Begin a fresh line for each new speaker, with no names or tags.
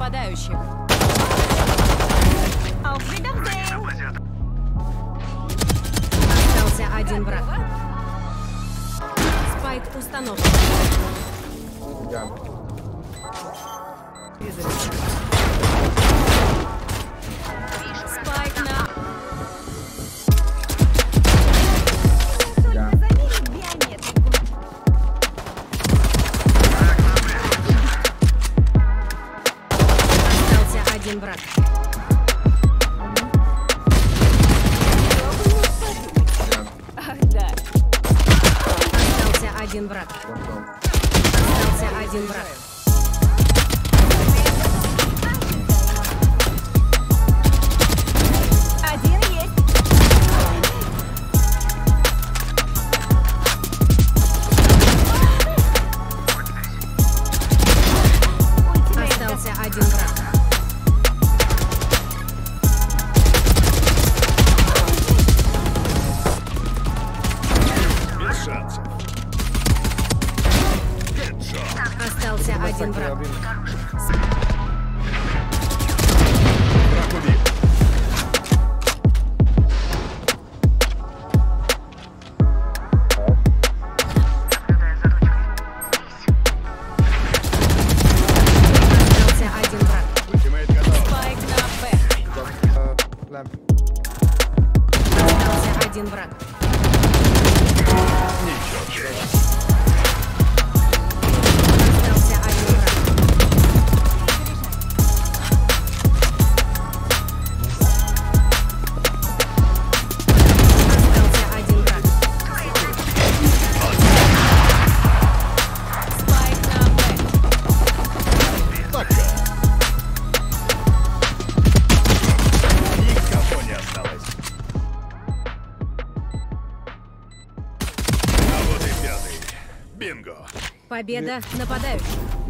нападающих. Остался один враг. Спайк установлен. Спайк на... Остался один враг. Остался один враг. Остался один враг.
Один есть.
Остался один враг. Остался один враг. Остался один враг. Спайк на Б. Остался один враг. Остался один враг. Остался один враг. Спайк на Б.
Никого не осталось. А вот и пятый. Бинго.
Победа нападающих.